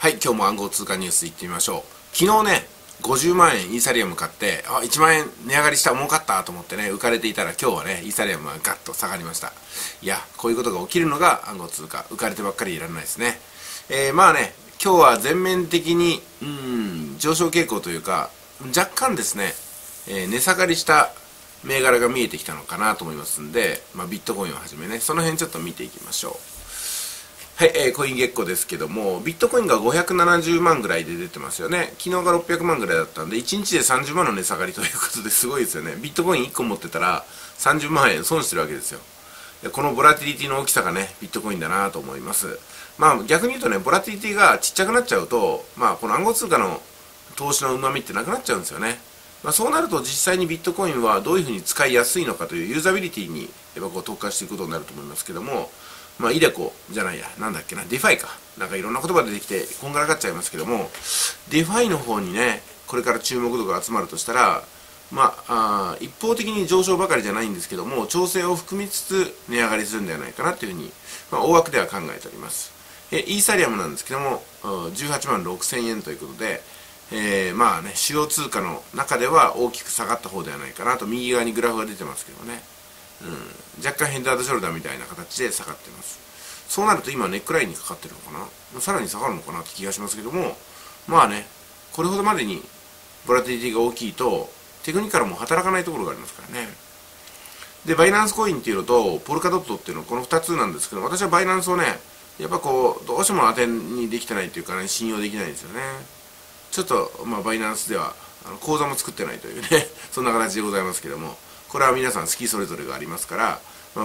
はい、今日も暗号通貨ニュースいってみましょう。昨日ね、50万円イーサリアム買って、1万円値上がりした儲かったと思ってね、浮かれていたら今日はね、イーサリアムはガッと下がりました。いや、こういうことが起きるのが暗号通貨、浮かれてばっかりいられないですね。まあね、今日は全面的に、上昇傾向というか、若干ですね、値下がりした銘柄が見えてきたのかなと思いますんで、ビットコインをはじめね、その辺ちょっと見ていきましょう。はい、コイン月光ですけども、ビットコインが570万ぐらいで出てますよね。昨日が600万ぐらいだったんで、1日で30万の値下がりということですごいですよね。ビットコイン1個持ってたら30万円損してるわけですよ。このボラティリティの大きさがね、ビットコインだなと思います。逆に言うとね、ボラティリティがちっちゃくなっちゃうと、この暗号通貨の投資の旨味ってなくなっちゃうんですよね。そうなると実際にビットコインはどういうふうに使いやすいのかというユーザビリティにやっぱこう特化していくことになると思いますけども、イデコじゃないや、なんだっけな、ディファイか。なんかいろんな言葉出てきて、こんがらがっちゃいますけども、ディファイの方にね、これから注目度が集まるとしたら、一方的に上昇ばかりじゃないんですけども、調整を含みつつ値上がりするんではないかなというふうに、大枠では考えております。イーサリアムなんですけども、18万6000円ということで、主要通貨の中では大きく下がった方ではないかなと、右側にグラフが出てますけどね。若干ヘッダードショルダーみたいな形で下がっています。そうなると今ネックラインにかかってるのかな、さらに下がるのかなって気がしますけども、これほどまでにボラティリティが大きいとテクニカルも働かないところがありますからね。でバイナンスコインっていうのとポルカドットっていうのこの2つなんですけど、私はバイナンスをねやっぱこうどうしても当てにできてないというかね、信用できないんですよね。ちょっとバイナンスでは口座も作ってないというねそんな形でございますけども、これは皆さん好きそれぞれがありますから、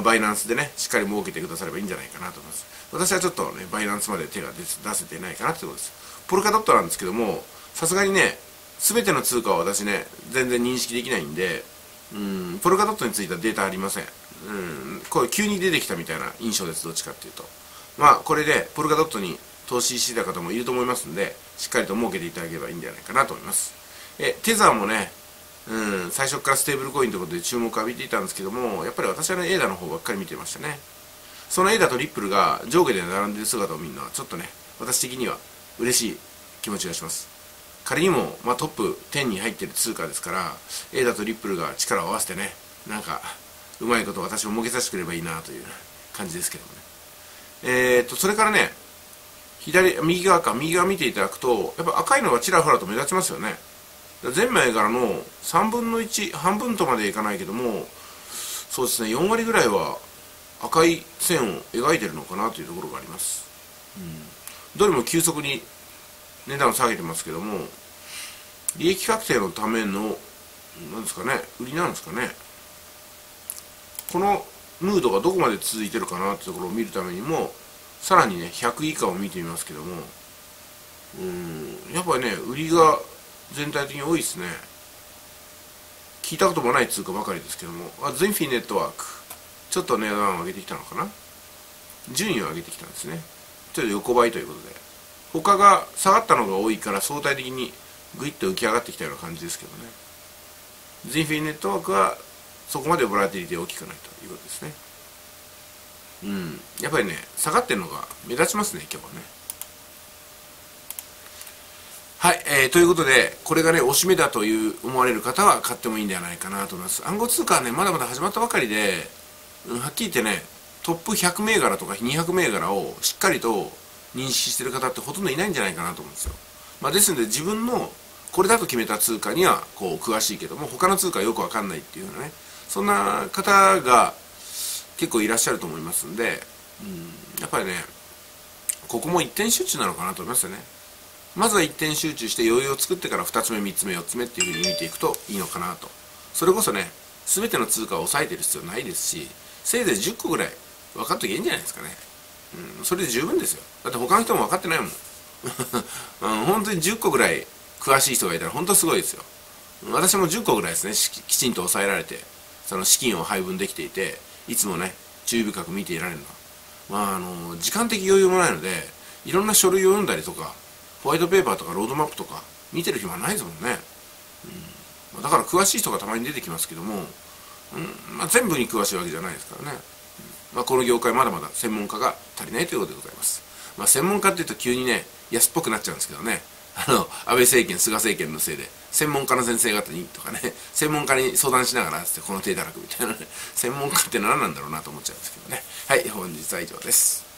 バイナンスでねしっかり儲けてくださればいいんじゃないかなと思います。私はちょっとねバイナンスまで手が出せてないかなってことです。ポルカドットなんですけども、さすがにね全ての通貨は私ね全然認識できないんで、ポルカドットについてはデータありません。これ急に出てきたみたいな印象です。どっちかっていうとこれでポルカドットに投資してた方もいると思いますんで、しっかりと儲けていただければいいんじゃないかなと思います。テザーもね最初からステーブルコインということで注目を浴びていたんですけども、やっぱり私はねエーダの方ばっかり見てましたね。そのエーダとリップルが上下で並んでいる姿を見るのはちょっとね私的には嬉しい気持ちがします。仮にも、トップ10に入っている通貨ですから、エーダとリップルが力を合わせてね、なんかうまいこと私を儲けさせてくれればいいなという感じですけどもね。それからね右側見ていただくとやっぱ赤いのがちらほらと目立ちますよね。全銘柄の3分の1、半分とまでいかないけども、そうですね、4割ぐらいは赤い線を描いてるのかなというところがあります。どれも急速に値段を下げてますけども、利益確定のためのなんですかね、売りなんですかね。このムードがどこまで続いてるかなというところを見るためにも、さらにね100以下を見てみますけども、やっぱりね売りが全体的に多いですね。聞いたこともない通貨ばかりですけども、ゼンフィネットワークちょっと値段を上げてきたのかな、順位を上げてきたんですね。ちょっと横ばいということで、他が下がったのが多いから相対的にグイッと浮き上がってきたような感じですけどね。ゼンフィネットワークはそこまでボラティリティ大きくないということですね。やっぱりね下がってるのが目立ちますね今日はね。はい、ということでこれがねおしめだという思われる方は買ってもいいんではないかなと思います。暗号通貨はねまだまだ始まったばかりで、はっきり言ってねトップ100銘柄とか200銘柄をしっかりと認識してる方ってほとんどいないんじゃないかなと思うんですよ。ですので自分のこれだと決めた通貨にはこう詳しいけども他の通貨はよくわかんないっていうようなね、そんな方が結構いらっしゃると思いますんで、やっぱりねここも一点集中なのかなと思いますよね。まずは一点集中して余裕を作ってから2つ目3つ目4つ目っていうふうに見ていくといいのかなと。それこそね全ての通貨を抑えてる必要ないですし、せいぜい10個ぐらい分かっときゃいいんじゃないですかね。それで十分ですよ。だって他の人も分かってないもん本当に10個ぐらい詳しい人がいたら本当すごいですよ。私も10個ぐらいですねきちんと抑えられて、その資金を配分できていて、いつもね注意深く見ていられるのは、時間的余裕もないのでいろんな書類を読んだりとかホワイトペーパーとかロードマップとか見てる暇はないですもんね。だから詳しい人がたまに出てきますけども、全部に詳しいわけじゃないですからね。この業界まだまだ専門家が足りないということでございます。 まあ専門家っていうと急にね安っぽくなっちゃうんですけどね、安倍政権菅政権のせいで専門家の先生方にとかね、専門家に相談しながらってこの手いただくみたいなね、専門家って何なんだろうなと思っちゃうんですけどね。はい、本日は以上です。